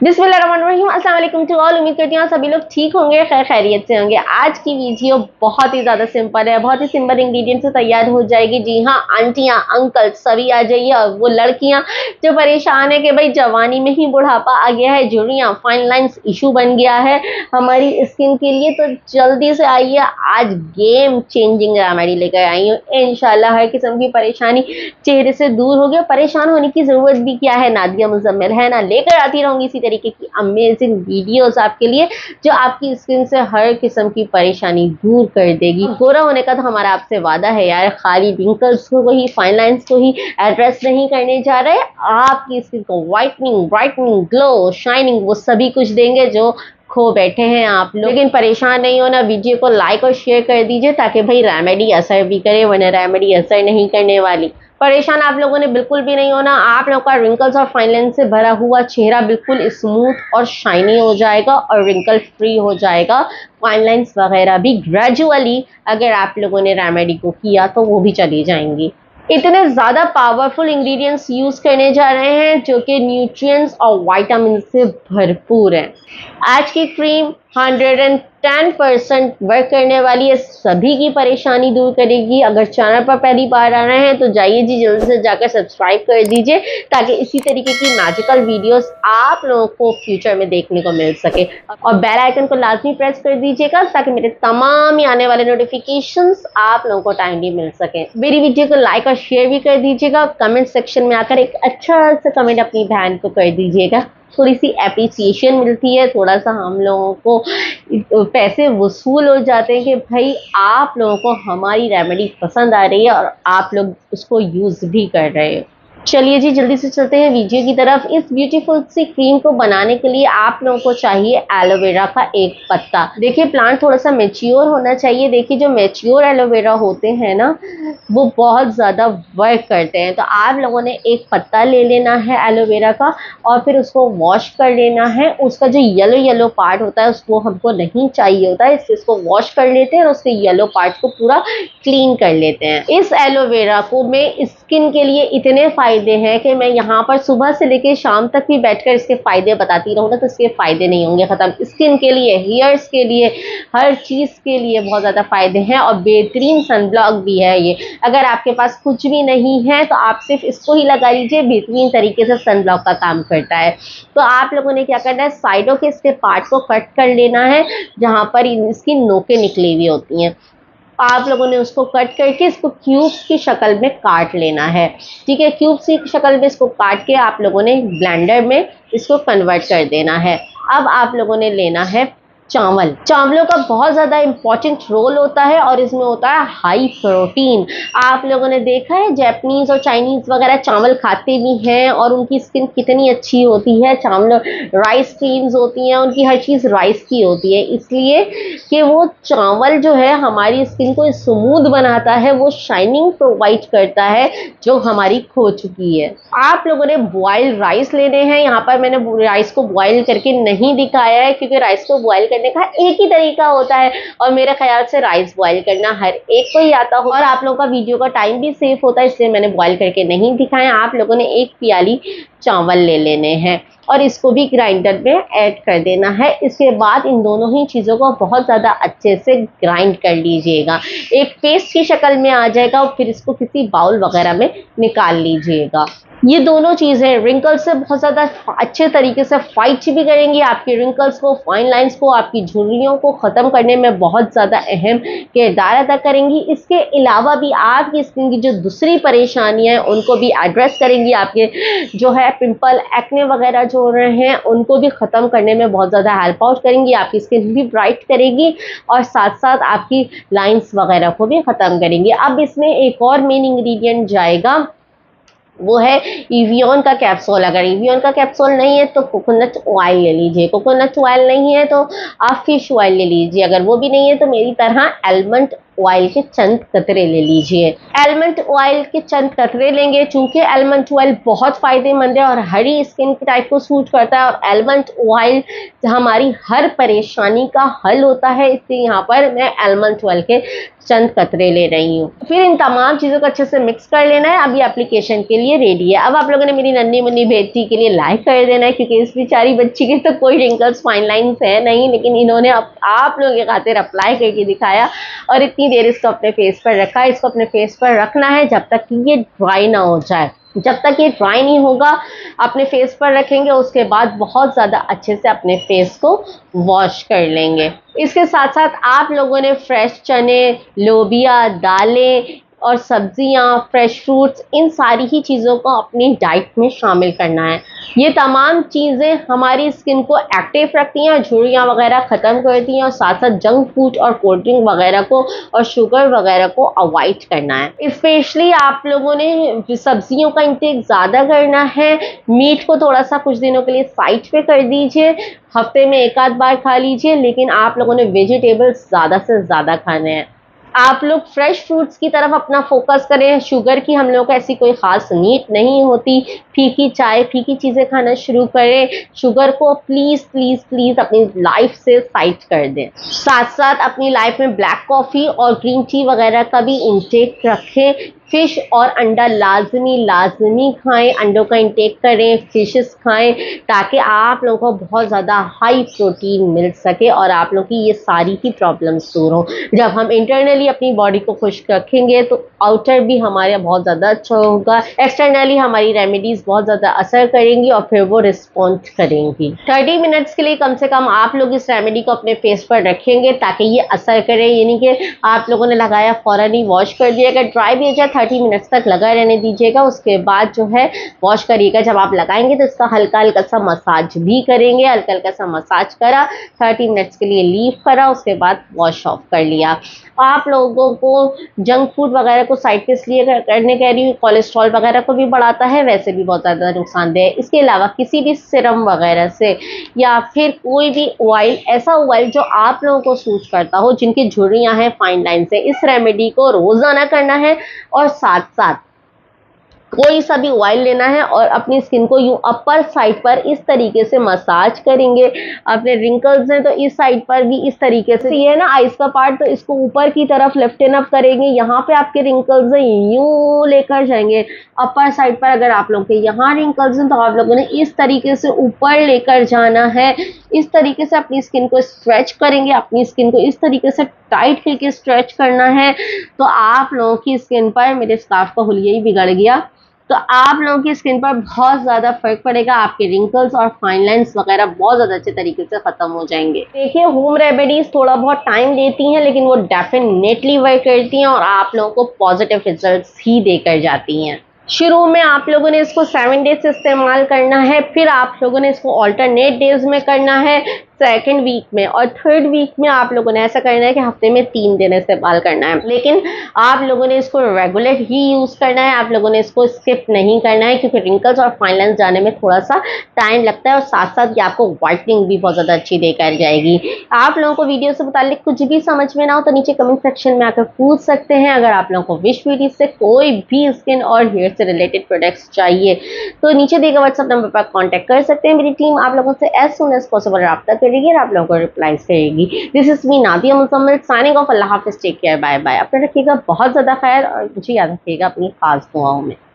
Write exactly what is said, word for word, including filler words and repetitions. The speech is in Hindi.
बिस्मिल्लाहिर्रहमानिर्रहीम, अस्सलाम वालेकुम टू ऑल। उम्मीद करती हूँ सभी लोग ठीक होंगे, खैर खैरियत से होंगे। आज की वीडियो बहुत ही ज़्यादा सिंपल है, बहुत ही सिंपल इंग्रेडिएंट से तैयार हो जाएगी। जी हाँ, आंटियाँ अंकल सभी आ जाइए। और वो लड़कियाँ जो परेशान है कि भाई जवानी में ही बुढ़ापा आ गया है, झुर्रियाँ फाइन लाइन्स इशू बन गया है हमारी स्किन के लिए, तो जल्दी से आइए। आज गेम चेंजिंग रेमेडी लेकर आई हूँ। इंशाल्लाह हर किस्म की परेशानी चेहरे से दूर हो गया। परेशान होने की ज़रूरत भी क्या है, नादिया मुज़म्मिल है ना, लेकर आती रहूँगी इसी तरीके की अमेजिंग वीडियोस आपके लिए, जो आपकी स्किन से हर किस्म की परेशानी दूर कर देगी। गोरा होने का तो हमारा आपसे वादा है यार, खाली रिंकल्स को ही, फाइन लाइन्स को ही एड्रेस नहीं करने जा रहे, आपकी स्किन को व्हाइटनिंग, ब्राइटनिंग, ग्लो, शाइनिंग वो सभी कुछ देंगे जो खो बैठे हैं आप लोग। लेकिन परेशान नहीं होना, वीडियो को लाइक और शेयर कर दीजिए ताकि भाई रेमेडी असर भी करे, वरना रेमेडी असर नहीं करने वाली। परेशान आप लोगों ने बिल्कुल भी नहीं होना। आप लोगों का रिंकल्स और फाइन लाइन से भरा हुआ चेहरा बिल्कुल स्मूथ और शाइनी हो जाएगा और रिंकल फ्री हो जाएगा। फाइन लाइन्स वगैरह भी ग्रेजुअली अगर आप लोगों ने रेमेडी को किया तो वो भी चली जाएंगी। इतने ज़्यादा पावरफुल इंग्रेडिएंट्स यूज़ करने जा रहे हैं जो कि न्यूट्रिएंट्स और विटामिन से भरपूर हैं। आज की क्रीम एक सौ दस परसेंट वर्क करने वाली है, सभी की परेशानी दूर करेगी। अगर चैनल पर पहली बार आ रहे हैं तो जाइए जी, जल्दी से जाकर सब्सक्राइब कर दीजिए ताकि इसी तरीके की मैजिकल वीडियोस आप लोगों को फ्यूचर में देखने को मिल सके। और बेल आइकन को लाजमी प्रेस कर दीजिएगा ताकि मेरे तमाम ही आने वाले नोटिफिकेशंस आप लोगों को टाइमली मिल सके। मेरी वीडियो को लाइक और शेयर भी कर दीजिएगा। कमेंट सेक्शन में आकर एक अच्छा सा कमेंट अपनी बहन को कर दीजिएगा, थोड़ी सी एप्रिसिएशन मिलती है, थोड़ा सा हम लोगों को पैसे वसूल हो जाते हैं कि भाई आप लोगों को हमारी रेमेडी पसंद आ रही है और आप लोग उसको यूज़ भी कर रहे हो। चलिए जी, जल्दी से चलते हैं वीडियो की तरफ। इस ब्यूटीफुल सी क्रीम को बनाने के लिए आप लोगों को चाहिए एलोवेरा का एक पत्ता। देखिए प्लांट थोड़ा सा मैच्योर होना चाहिए। देखिए जो मैच्योर एलोवेरा होते हैं ना, वो बहुत ज़्यादा वर्क करते हैं। तो आप लोगों ने एक पत्ता ले लेना है एलोवेरा का और फिर उसको वॉश कर लेना है। उसका जो येलो येलो पार्ट होता है उसको हमको नहीं चाहिए होता है, इसलिए इसको वॉश कर लेते हैं और उसके येलो पार्ट को पूरा क्लीन कर लेते हैं। इस एलोवेरा को मैं स्किन के लिए इतने फायदे हैं कि मैं यहाँ पर सुबह से लेकर शाम तक भी बैठकर इसके फायदे बताती रहूँ ना तो इसके फायदे नहीं होंगे ख़त्म। स्किन के लिए, हेयर्स के लिए, हर चीज़ के लिए बहुत ज़्यादा फायदे हैं और बेहतरीन सनब्लॉक भी है ये। अगर आपके पास कुछ भी नहीं है तो आप सिर्फ इसको ही लगा लीजिए, बेहतरीन तरीके से सनब्लॉक का काम करता है। तो आप लोगों ने क्या करना है, साइडों के इसके पार्ट को कट कर लेना है जहाँ पर इसकी नोकें निकली हुई होती हैं। आप लोगों ने उसको कट करके इसको क्यूब्स की शक्ल में काट लेना है, ठीक है। क्यूब्स की शक्ल में इसको काट के आप लोगों ने ब्लेंडर में इसको कन्वर्ट कर देना है। अब आप लोगों ने लेना है चावल। चावलों का बहुत ज़्यादा इम्पॉर्टेंट रोल होता है और इसमें होता है हाई प्रोटीन। आप लोगों ने देखा है जापानीज़ और चाइनीज़ वगैरह चावल खाते भी हैं और उनकी स्किन कितनी अच्छी होती है। चावल राइस क्रीम्स होती हैं, उनकी हर चीज़ राइस की होती है, इसलिए कि वो चावल जो है हमारी स्किन को स्मूथ बनाता है, वो शाइनिंग प्रोवाइड करता है जो हमारी खो चुकी है। आप लोगों ने बॉयल राइस लेने हैं। यहाँ पर मैंने राइस को बॉयल करके नहीं दिखाया है क्योंकि राइस को बॉयल करने का एक ही तरीका होता है और मेरे ख्याल से राइस बॉयल करना हर एक को ही आता हो और आप लोगों का वीडियो का टाइम भी सेव होता है, इसलिए मैंने बॉयल करके नहीं दिखाया। आप लोगों ने एक प्याली चावल ले लेने हैं और इसको भी ग्राइंडर में ऐड कर देना है। इसके बाद इन दोनों ही चीज़ों को बहुत ज़्यादा अच्छे से ग्राइंड कर लीजिएगा, एक पेस्ट की शक्ल में आ जाएगा और फिर इसको किसी बाउल वगैरह में निकाल लीजिएगा। ये दोनों चीज़ें रिंकल्स से बहुत ज़्यादा अच्छे तरीके से फाइट भी करेंगी, आपके रिंकल्स को, फाइन लाइंस को, आपकी झुर्रियों को ख़त्म करने में बहुत ज़्यादा अहम किरदार अदा करेंगी। इसके अलावा भी आपकी स्किन की जो दूसरी परेशानियां हैं उनको भी एड्रेस करेंगी। आपके जो है पिंपल, एक्ने वगैरह जो हो रहे हैं उनको भी ख़त्म करने में बहुत ज़्यादा हेल्प आउट करेंगी। आपकी स्किन भी ब्राइट करेगी और साथ साथ आपकी लाइन्स वगैरह को भी ख़त्म करेंगी। अब इसमें एक और मेन इंग्रेडिएंट जाएगा, वो है इवियन का कैप्सूल। अगर इवियन का कैप्सूल नहीं है तो कोकोनट ऑयल ले लीजिए, कोकोनट ऑयल नहीं है तो आप फिश ऑयल ले लीजिए, अगर वो भी नहीं है तो मेरी तरह आलमंड ऑयल के चंद कतरे ले लीजिए। आलमंड ऑयल के चंद कतरे लेंगे, चूंकि आलमंड ऑयल बहुत फायदेमंद है और हरी स्किन टाइप को सूट करता है और आलमंड ऑयल हमारी हर परेशानी का हल होता है, इसलिए यहाँ पर मैं आलमंड ऑयल के चंद कतरे ले रही हूँ। फिर इन तमाम चीज़ों को अच्छे से मिक्स कर लेना है। अब ये एप्लीकेशन के लिए रेडी है। अब आप लोगों ने मेरी नन्ही मुन्नी बेटी के लिए लाइक कर देना है, क्योंकि इस बेचारी बच्ची के तो कोई रिंकल्स फाइन लाइन्स है नहीं, लेकिन इन्होंने आप, आप लोगों के खातिर अप्लाई करके दिखाया और इतनी देर इसको अपने फेस पर रखा। इसको अपने फेस पर रखना है जब तक कि ये ड्राई ना हो जाए। जब तक ये ड्राई नहीं होगा अपने फेस पर रखेंगे, उसके बाद बहुत ज़्यादा अच्छे से अपने फेस को वॉश कर लेंगे। इसके साथ साथ आप लोगों ने फ्रेश चने, लोबिया, दालें और सब्जियां, फ्रेश फ्रूट्स, इन सारी ही चीज़ों को अपनी डाइट में शामिल करना है। ये तमाम चीज़ें हमारी स्किन को एक्टिव रखती हैं, झुर्रियाँ वगैरह ख़त्म करती हैं और साथ साथ जंक फूड और कोल्ड ड्रिंक वगैरह को और शुगर वगैरह को अवॉइड करना है। स्पेशली आप लोगों ने सब्जियों का इंटेक ज़्यादा करना है। मीट को थोड़ा सा कुछ दिनों के लिए साइड पे कर दीजिए, हफ्ते में एक आध बार खा लीजिए, लेकिन आप लोगों ने वेजिटेबल्स ज़्यादा से ज़्यादा खाने हैं। आप लोग फ्रेश फ्रूट्स की तरफ अपना फोकस करें। शुगर की हम लोगों को ऐसी कोई ख़ास नीड नहीं होती। फीकी चाय, फीकी चीज़ें खाना शुरू करें। शुगर को प्लीज़ प्लीज़ प्लीज़ अपनी लाइफ से साइड कर दें। साथ साथ अपनी लाइफ में ब्लैक कॉफ़ी और ग्रीन टी वगैरह का भी इंटेक रखें। फ़िश और अंडा लाजमी लाजमी खाएं, अंडों का इंटेक करें, फिशेस खाएं, ताकि आप लोगों को बहुत ज़्यादा हाई प्रोटीन मिल सके और आप लोगों की ये सारी ही प्रॉब्लम्स दूर हों। जब हम इंटरनली अपनी बॉडी को खुश रखेंगे तो आउटर भी हमारे बहुत ज़्यादा अच्छा होगा। एक्सटर्नली हमारी रेमेडीज़ बहुत ज़्यादा असर करेंगी और फिर वो रिस्पॉन्ड करेंगी। थर्टी मिनट्स के लिए कम से कम आप लोग इस रेमेडी को अपने फेस पर रखेंगे ताकि ये असर करे, यानी कि आप लोगों ने लगाया फ़ौरन ही वॉश कर दिया। अगर ड्राई भी हो जाए थर्टी मिनट्स तक लगा रहने दीजिएगा, उसके बाद जो है वॉश करिएगा। जब आप लगाएंगे तो इसका हल्का हल्का सा मसाज भी करेंगे। हल्का हल्का सा मसाज करा, थर्टी मिनट्स के लिए लीव करा, उसके बाद वॉश ऑफ कर लिया। आप लोगों को जंक फूड वगैरह को साइड पे इसलिए करने कह रही हूँ, कोलेस्ट्रॉल वगैरह को भी बढ़ाता है, वैसे भी बहुत ज़्यादा नुकसानदेह है। इसके अलावा किसी भी सिरम वगैरह से या फिर कोई भी ऑयल, ऐसा ऑयल जो आप लोगों को सूट करता हो, जिनकी झुर्रियाँ हैं फाइन लाइन से, इस रेमेडी को रोज़ाना करना है और साथ साथ कोई सा भी ऑयल लेना है और अपनी स्किन को यूं अपर साइड पर इस तरीके से मसाज करेंगे। अपने रिंकल्स हैं तो इस साइड पर भी इस तरीके से, ये है ना आइस का पार्ट, तो इसको ऊपर की तरफ लिफ्ट अप करेंगे। यहाँ पे आपके रिंकल्स हैं, यूं लेकर जाएंगे अपर साइड पर। अगर आप लोगों के यहाँ रिंकल्स हैं तो आप लोगों ने इस तरीके से ऊपर लेकर जाना है। इस तरीके से अपनी स्किन को स्ट्रेच करेंगे, अपनी स्किन को इस तरीके से टाइट करके स्ट्रेच करना है। तो आप लोगों की स्किन पर, मेरे स्कार्फ का हुलिया ही बिगड़ गया, तो आप लोगों की स्किन पर बहुत ज़्यादा फर्क पड़ेगा। आपके रिंकल्स और फाइन लाइन्स वगैरह बहुत ज़्यादा अच्छे तरीके से ख़त्म हो जाएंगे। देखिए, होम रेमेडीज़ थोड़ा बहुत टाइम लेती हैं, लेकिन वो डेफिनेटली वर्क करती हैं और आप लोगों को पॉजिटिव रिजल्ट्स ही देकर जाती हैं। शुरू में आप लोगों ने इसको सेवन डेज इस्तेमाल करना है, फिर आप लोगों ने इसको ऑल्टरनेट डेज में करना है, सेकेंड वीक में, और थर्ड वीक में आप लोगों ने ऐसा करना है कि हफ्ते में तीन दिन इस्तेमाल करना है। लेकिन आप लोगों ने इसको रेगुलर ही यूज़ करना है, आप लोगों ने इसको स्किप नहीं करना है, क्योंकि रिंकल्स और फाइन लाइन्स जाने में थोड़ा सा टाइम लगता है और साथ साथ ये आपको वाइटनिंग भी बहुत ज़्यादा अच्छी देकर जाएगी। आप लोगों को वीडियो से मुताल्लिक कुछ भी समझ में ना हो तो नीचे कमेंट सेक्शन में आकर पूछ सकते हैं। अगर आप लोगों को विश ब्यूटीज से कोई भी स्किन और हेयर से रिलेटेड प्रोडक्ट्स चाहिए तो नीचे दिए गए व्हाट्सएप नंबर पर कॉन्टैक्ट कर सकते हैं। मेरी टीम आप लोगों से एज सुन एज पॉसिबल रब्ता करेगी और आप लोगों को रिप्लाई करेगी। This is me Nadia Muzammil signing off. अल्लाह हाफिज़, टेक केयर, बाय बाय। अपना रखिएगा बहुत ज़्यादा ख्याल और मुझे याद रखिएगा अपनी खास दुआओं में।